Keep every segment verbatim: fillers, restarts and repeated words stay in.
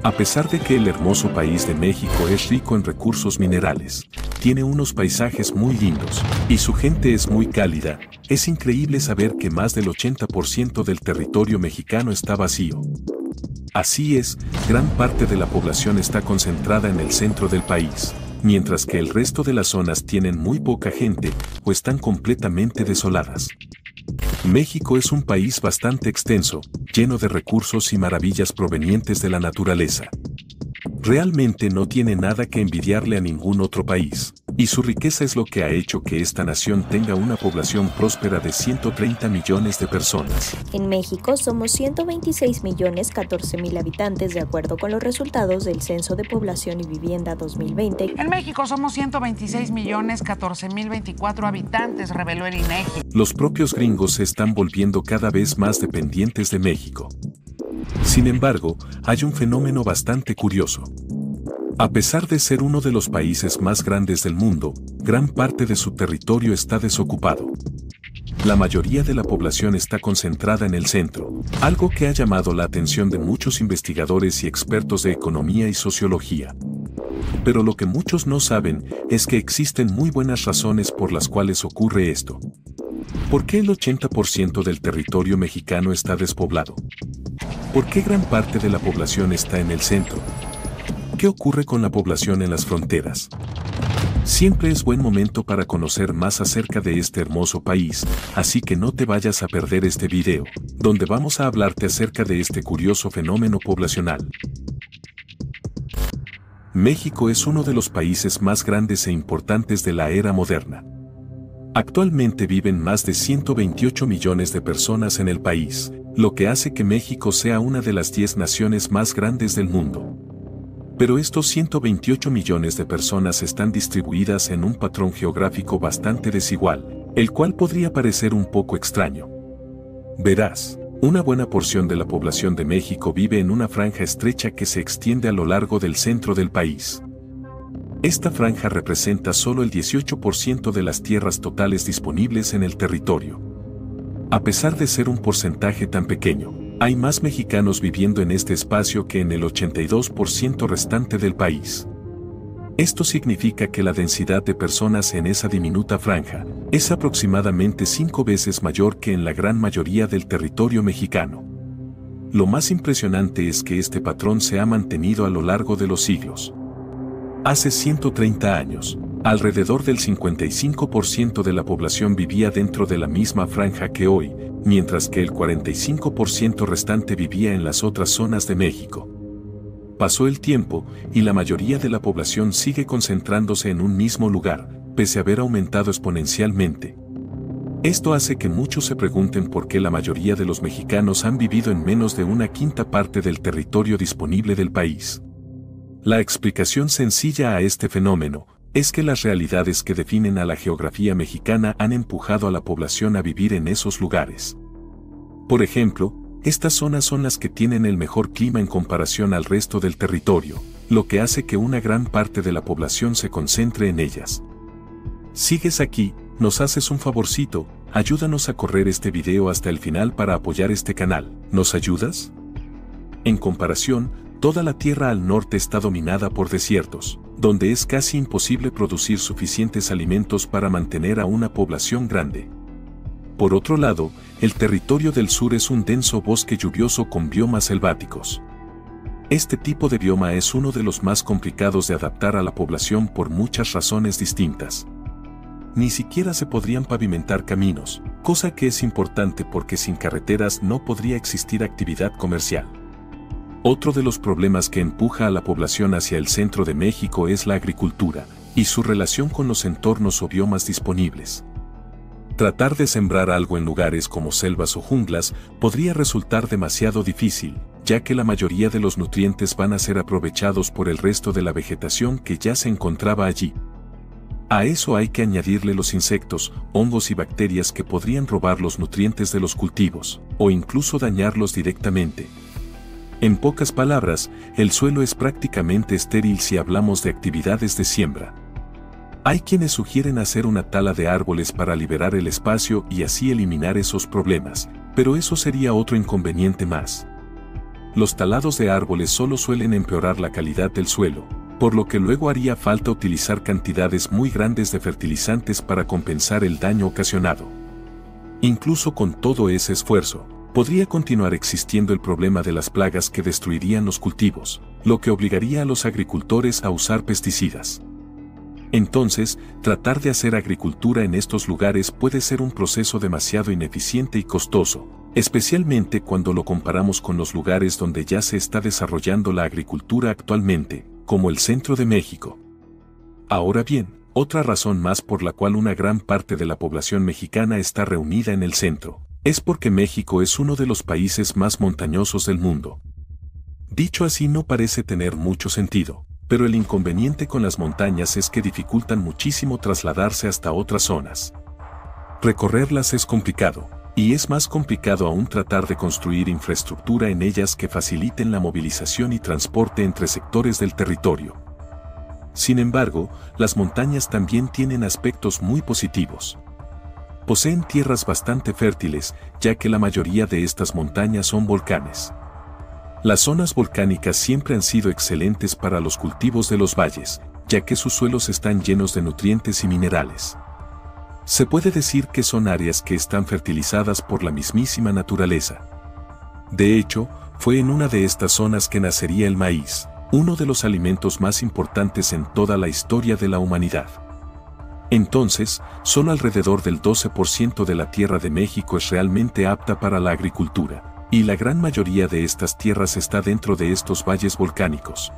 A pesar de que el hermoso país de México es rico en recursos minerales, tiene unos paisajes muy lindos, y su gente es muy cálida, es increíble saber que más del ochenta por ciento del territorio mexicano está vacío. Así es, gran parte de la población está concentrada en el centro del país, mientras que el resto de las zonas tienen muy poca gente o están completamente desoladas. México es un país bastante extenso, lleno de recursos y maravillas provenientes de la naturaleza. Realmente no tiene nada que envidiarle a ningún otro país, y su riqueza es lo que ha hecho que esta nación tenga una población próspera de ciento treinta millones de personas. En México somos ciento veintiséis millones catorce mil habitantes de acuerdo con los resultados del Censo de Población y Vivienda dos mil veinte. En México somos ciento veintiséis millones catorce mil veinticuatro habitantes, reveló el INEGI. Los propios gringos se están volviendo cada vez más dependientes de México. Sin embargo, hay un fenómeno bastante curioso. A pesar de ser uno de los países más grandes del mundo, gran parte de su territorio está desocupado. La mayoría de la población está concentrada en el centro, algo que ha llamado la atención de muchos investigadores y expertos de economía y sociología. Pero lo que muchos no saben es que existen muy buenas razones por las cuales ocurre esto. ¿Por qué el ochenta por ciento del territorio mexicano está despoblado? ¿Por qué gran parte de la población está en el centro? ¿Qué ocurre con la población en las fronteras? Siempre es buen momento para conocer más acerca de este hermoso país, así que no te vayas a perder este video, donde vamos a hablarte acerca de este curioso fenómeno poblacional. México es uno de los países más grandes e importantes de la era moderna. Actualmente viven más de ciento veintiocho millones de personas en el país, lo que hace que México sea una de las diez naciones más grandes del mundo. Pero estos ciento veintiocho millones de personas están distribuidas en un patrón geográfico bastante desigual, el cual podría parecer un poco extraño. Verás, una buena porción de la población de México vive en una franja estrecha que se extiende a lo largo del centro del país. Esta franja representa solo el dieciocho por ciento de las tierras totales disponibles en el territorio. A pesar de ser un porcentaje tan pequeño, hay más mexicanos viviendo en este espacio que en el ochenta y dos por ciento restante del país. Esto significa que la densidad de personas en esa diminuta franja es aproximadamente cinco veces mayor que en la gran mayoría del territorio mexicano. Lo más impresionante es que este patrón se ha mantenido a lo largo de los siglos. Hace ciento treinta años, alrededor del cincuenta y cinco por ciento de la población vivía dentro de la misma franja que hoy, mientras que el cuarenta y cinco por ciento restante vivía en las otras zonas de México. Pasó el tiempo, y la mayoría de la población sigue concentrándose en un mismo lugar, pese a haber aumentado exponencialmente. Esto hace que muchos se pregunten por qué la mayoría de los mexicanos han vivido en menos de una quinta parte del territorio disponible del país. La explicación sencilla a este fenómeno es que las realidades que definen a la geografía mexicana han empujado a la población a vivir en esos lugares. Por ejemplo, estas zonas son las que tienen el mejor clima en comparación al resto del territorio, lo que hace que una gran parte de la población se concentre en ellas. ¿Sigues aquí? Nos haces un favorcito, ayúdanos a correr este video hasta el final para apoyar este canal. ¿Nos ayudas? En comparación, toda la tierra al norte está dominada por desiertos, donde es casi imposible producir suficientes alimentos para mantener a una población grande. Por otro lado, el territorio del sur es un denso bosque lluvioso con biomas selváticos. Este tipo de bioma es uno de los más complicados de adaptar a la población por muchas razones distintas. Ni siquiera se podrían pavimentar caminos, cosa que es importante porque sin carreteras no podría existir actividad comercial. Otro de los problemas que empuja a la población hacia el centro de México es la agricultura, y su relación con los entornos o biomas disponibles. Tratar de sembrar algo en lugares como selvas o junglas podría resultar demasiado difícil, ya que la mayoría de los nutrientes van a ser aprovechados por el resto de la vegetación que ya se encontraba allí. A eso hay que añadirle los insectos, hongos y bacterias que podrían robar los nutrientes de los cultivos, o incluso dañarlos directamente. En pocas palabras, el suelo es prácticamente estéril si hablamos de actividades de siembra. Hay quienes sugieren hacer una tala de árboles para liberar el espacio y así eliminar esos problemas, pero eso sería otro inconveniente más. los talados de árboles solo suelen empeorar la calidad del suelo, por lo que luego haría falta utilizar cantidades muy grandes de fertilizantes para compensar el daño ocasionado. Incluso con todo ese esfuerzo, podría continuar existiendo el problema de las plagas que destruirían los cultivos, lo que obligaría a los agricultores a usar pesticidas. Entonces, tratar de hacer agricultura en estos lugares puede ser un proceso demasiado ineficiente y costoso, especialmente cuando lo comparamos con los lugares donde ya se está desarrollando la agricultura actualmente, como el centro de México. Ahora bien, otra razón más por la cual una gran parte de la población mexicana está reunida en el centro, es porque México es uno de los países más montañosos del mundo. Dicho así no parece tener mucho sentido, pero el inconveniente con las montañas es que dificultan muchísimo trasladarse hasta otras zonas. Recorrerlas es complicado, y es más complicado aún tratar de construir infraestructura en ellas que faciliten la movilización y transporte entre sectores del territorio. Sin embargo, las montañas también tienen aspectos muy positivos. Poseen tierras bastante fértiles, ya que la mayoría de estas montañas son volcanes. Las zonas volcánicas siempre han sido excelentes para los cultivos de los valles, ya que sus suelos están llenos de nutrientes y minerales. Se puede decir que son áreas que están fertilizadas por la mismísima naturaleza. De hecho, fue en una de estas zonas que nacería el maíz, uno de los alimentos más importantes en toda la historia de la humanidad. Entonces, solo alrededor del doce por ciento de la tierra de México es realmente apta para la agricultura, y la gran mayoría de estas tierras está dentro de estos valles volcánicos.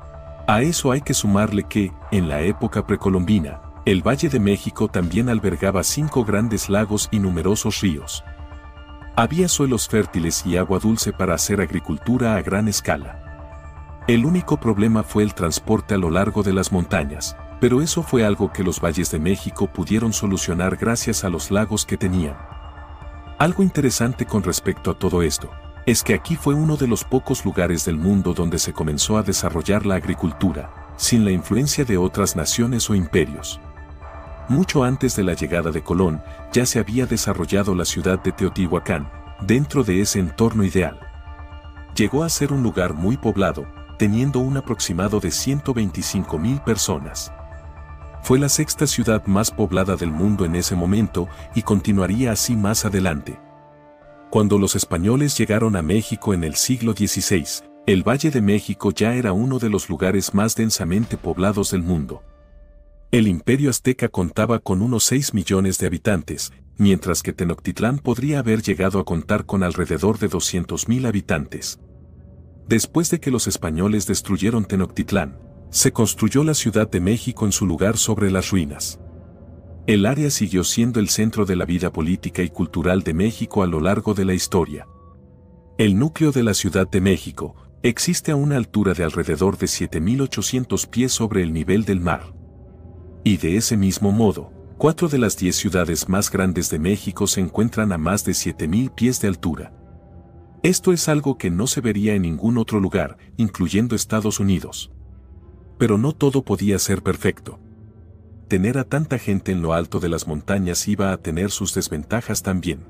A eso hay que sumarle que, en la época precolombina, el Valle de México también albergaba cinco grandes lagos y numerosos ríos. Había suelos fértiles y agua dulce para hacer agricultura a gran escala. El único problema fue el transporte a lo largo de las montañas, pero eso fue algo que los valles de México pudieron solucionar gracias a los lagos que tenían. Algo interesante con respecto a todo esto, es que aquí fue uno de los pocos lugares del mundo donde se comenzó a desarrollar la agricultura, sin la influencia de otras naciones o imperios. Mucho antes de la llegada de Colón, ya se había desarrollado la ciudad de Teotihuacán, dentro de ese entorno ideal. Llegó a ser un lugar muy poblado, teniendo un aproximado de ciento veinticinco mil personas. Fue la sexta ciudad más poblada del mundo en ese momento y continuaría así más adelante. Cuando los españoles llegaron a México en el siglo dieciséis, el Valle de México ya era uno de los lugares más densamente poblados del mundo. El Imperio Azteca contaba con unos seis millones de habitantes, mientras que Tenochtitlán podría haber llegado a contar con alrededor de doscientos mil habitantes. Después de que los españoles destruyeron Tenochtitlán, se construyó la Ciudad de México en su lugar sobre las ruinas. El área siguió siendo el centro de la vida política y cultural de México a lo largo de la historia. El núcleo de la Ciudad de México existe a una altura de alrededor de siete mil ochocientos pies sobre el nivel del mar. Y de ese mismo modo, cuatro de las diez ciudades más grandes de México se encuentran a más de siete mil pies de altura. Esto es algo que no se vería en ningún otro lugar, incluyendo Estados Unidos. Pero no todo podía ser perfecto. Tener a tanta gente en lo alto de las montañas iba a tener sus desventajas también.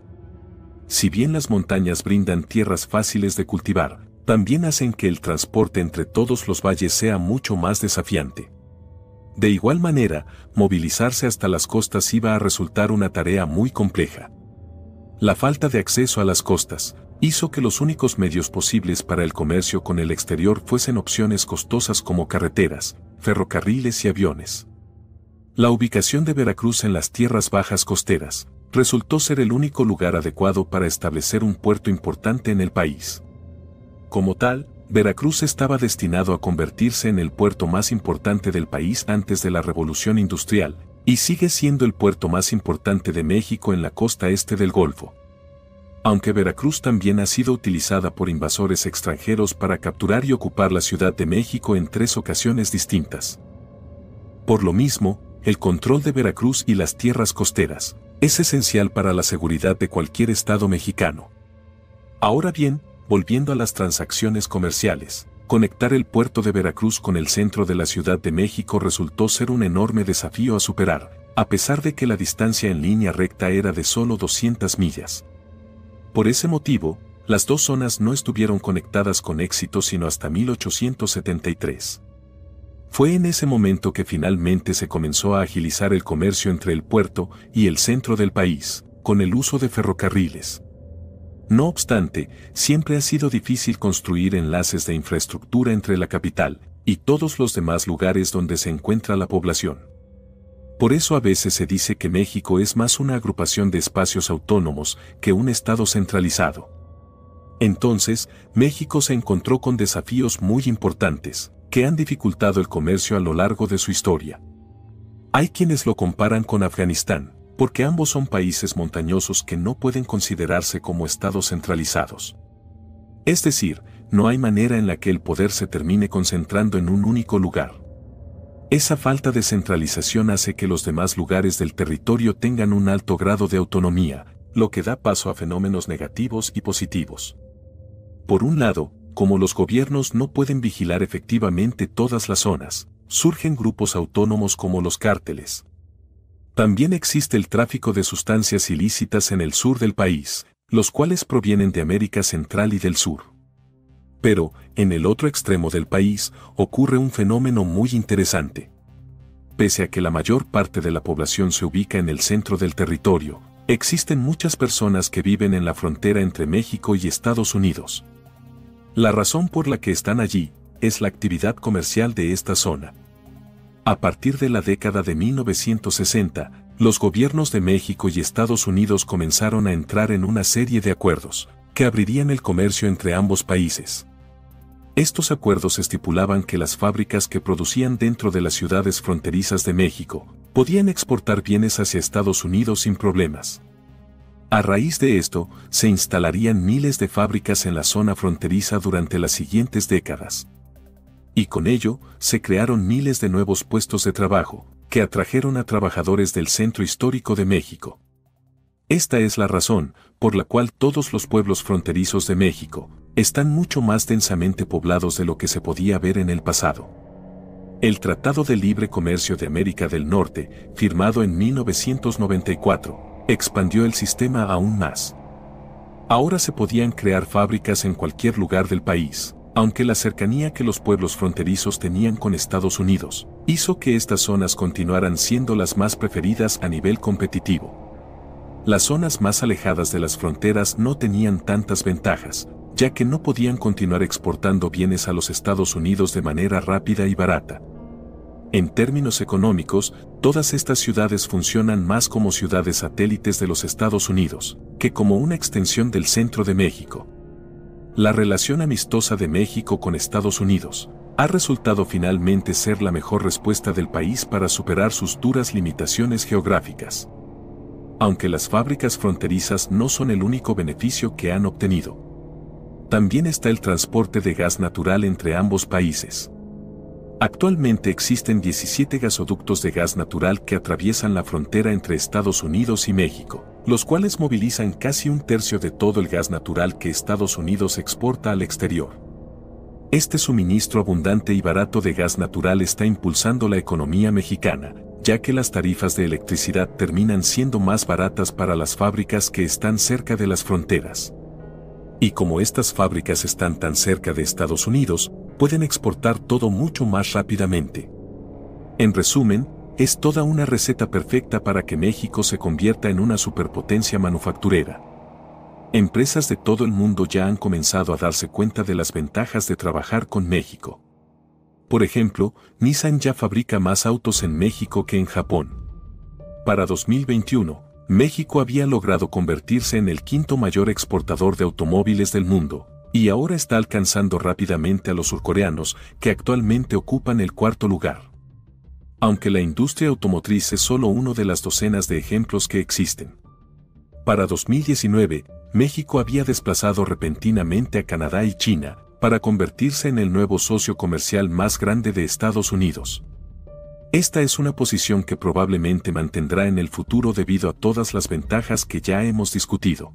Si bien las montañas brindan tierras fáciles de cultivar, también hacen que el transporte entre todos los valles sea mucho más desafiante. De igual manera, movilizarse hasta las costas iba a resultar una tarea muy compleja. La falta de acceso a las costas hizo que los únicos medios posibles para el comercio con el exterior fuesen opciones costosas como carreteras, ferrocarriles y aviones. La ubicación de Veracruz en las tierras bajas costeras resultó ser el único lugar adecuado para establecer un puerto importante en el país. Como tal, Veracruz estaba destinado a convertirse en el puerto más importante del país antes de la Revolución Industrial, y sigue siendo el puerto más importante de México en la costa este del Golfo. Aunque Veracruz también ha sido utilizada por invasores extranjeros para capturar y ocupar la Ciudad de México en tres ocasiones distintas. Por lo mismo, el control de Veracruz y las tierras costeras es esencial para la seguridad de cualquier estado mexicano. Ahora bien, volviendo a las transacciones comerciales, conectar el puerto de Veracruz con el centro de la Ciudad de México resultó ser un enorme desafío a superar, a pesar de que la distancia en línea recta era de solo doscientas millas. Por ese motivo, Las dos zonas no estuvieron conectadas con éxito sino hasta mil ochocientos setenta y tres. Fue en ese momento que finalmente se comenzó a agilizar el comercio entre el puerto y el centro del país, con el uso de ferrocarriles. No obstante, siempre ha sido difícil construir enlaces de infraestructura entre la capital y todos los demás lugares donde se encuentra la población. Por eso a veces se dice que México es más una agrupación de espacios autónomos que un estado centralizado. Entonces, México se encontró con desafíos muy importantes, que han dificultado el comercio a lo largo de su historia. Hay quienes lo comparan con Afganistán, porque ambos son países montañosos que no pueden considerarse como estados centralizados. Es decir, no hay manera en la que el poder se termine concentrando en un único lugar. Esa falta de centralización hace que los demás lugares del territorio tengan un alto grado de autonomía, lo que da paso a fenómenos negativos y positivos. Por un lado, como los gobiernos no pueden vigilar efectivamente todas las zonas, surgen grupos autónomos como los cárteles. También existe el tráfico de sustancias ilícitas en el sur del país, los cuales provienen de América Central y del Sur. Pero, en el otro extremo del país, ocurre un fenómeno muy interesante. Pese a que la mayor parte de la población se ubica en el centro del territorio, existen muchas personas que viven en la frontera entre México y Estados Unidos. La razón por la que están allí es la actividad comercial de esta zona. A partir de la década de mil novecientos sesenta, los gobiernos de México y Estados Unidos comenzaron a entrar en una serie de acuerdos que abrirían el comercio entre ambos países. Estos acuerdos estipulaban que las fábricas que producían dentro de las ciudades fronterizas de México podían exportar bienes hacia Estados Unidos sin problemas. A raíz de esto, se instalarían miles de fábricas en la zona fronteriza durante las siguientes décadas. Y con ello, se crearon miles de nuevos puestos de trabajo, que atrajeron a trabajadores del centro histórico de México. Esta es la razón por la cual todos los pueblos fronterizos de México están mucho más densamente poblados de lo que se podía ver en el pasado. El Tratado de Libre Comercio de América del Norte, firmado en mil novecientos noventa y cuatro, expandió el sistema aún más. Ahora se podían crear fábricas en cualquier lugar del país, aunque la cercanía que los pueblos fronterizos tenían con Estados Unidos hizo que estas zonas continuaran siendo las más preferidas a nivel competitivo. Las zonas más alejadas de las fronteras no tenían tantas ventajas, ya que no podían continuar exportando bienes a los Estados Unidos de manera rápida y barata. En términos económicos, todas estas ciudades funcionan más como ciudades satélites de los Estados Unidos, que como una extensión del centro de México. La relación amistosa de México con Estados Unidos ha resultado finalmente ser la mejor respuesta del país para superar sus duras limitaciones geográficas. Aunque las fábricas fronterizas no son el único beneficio que han obtenido. También está el transporte de gas natural entre ambos países. Actualmente existen diecisiete gasoductos de gas natural que atraviesan la frontera entre Estados Unidos y México, los cuales movilizan casi un tercio de todo el gas natural que Estados Unidos exporta al exterior. Este suministro abundante y barato de gas natural está impulsando la economía mexicana, ya que las tarifas de electricidad terminan siendo más baratas para las fábricas que están cerca de las fronteras. Y como estas fábricas están tan cerca de Estados Unidos, pueden exportar todo mucho más rápidamente. En resumen, es toda una receta perfecta para que México se convierta en una superpotencia manufacturera. Empresas de todo el mundo ya han comenzado a darse cuenta de las ventajas de trabajar con México. Por ejemplo, Nissan ya fabrica más autos en México que en Japón. Para dos mil veintiuno, México había logrado convertirse en el quinto mayor exportador de automóviles del mundo, y ahora está alcanzando rápidamente a los surcoreanos, que actualmente ocupan el cuarto lugar. Aunque la industria automotriz es solo uno de las docenas de ejemplos que existen. Para dos mil diecinueve, México había desplazado repentinamente a Canadá y China, para convertirse en el nuevo socio comercial más grande de Estados Unidos. Esta es una posición que probablemente mantendrá en el futuro debido a todas las ventajas que ya hemos discutido.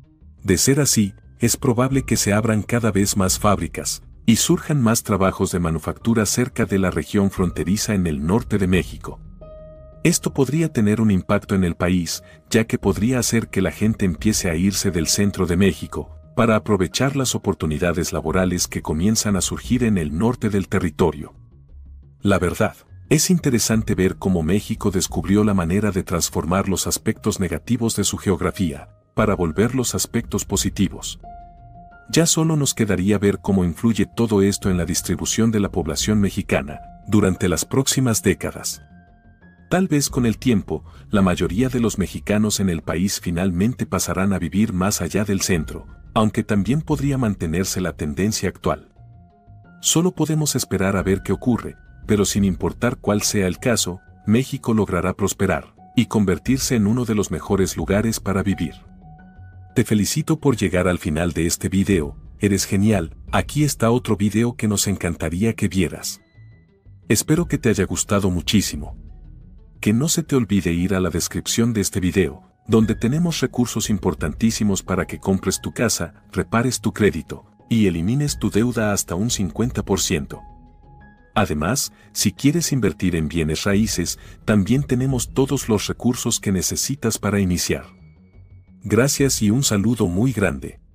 De ser así, es probable que se abran cada vez más fábricas, y surjan más trabajos de manufactura cerca de la región fronteriza en el norte de México. Esto podría tener un impacto en el país, ya que podría hacer que la gente empiece a irse del centro de México, para aprovechar las oportunidades laborales que comienzan a surgir en el norte del territorio. La verdad, es interesante ver cómo México descubrió la manera de transformar los aspectos negativos de su geografía, para volver los aspectos positivos. Ya solo nos quedaría ver cómo influye todo esto en la distribución de la población mexicana, durante las próximas décadas. Tal vez con el tiempo, la mayoría de los mexicanos en el país finalmente pasarán a vivir más allá del centro, aunque también podría mantenerse la tendencia actual. Solo podemos esperar a ver qué ocurre, pero sin importar cuál sea el caso, México logrará prosperar y convertirse en uno de los mejores lugares para vivir. Te felicito por llegar al final de este video, eres genial. Aquí está otro video que nos encantaría que vieras. Espero que te haya gustado muchísimo. Que no se te olvide ir a la descripción de este video, donde tenemos recursos importantísimos para que compres tu casa, repares tu crédito y elimines tu deuda hasta un cincuenta por ciento. Además, si quieres invertir en bienes raíces, también tenemos todos los recursos que necesitas para iniciar. Gracias y un saludo muy grande.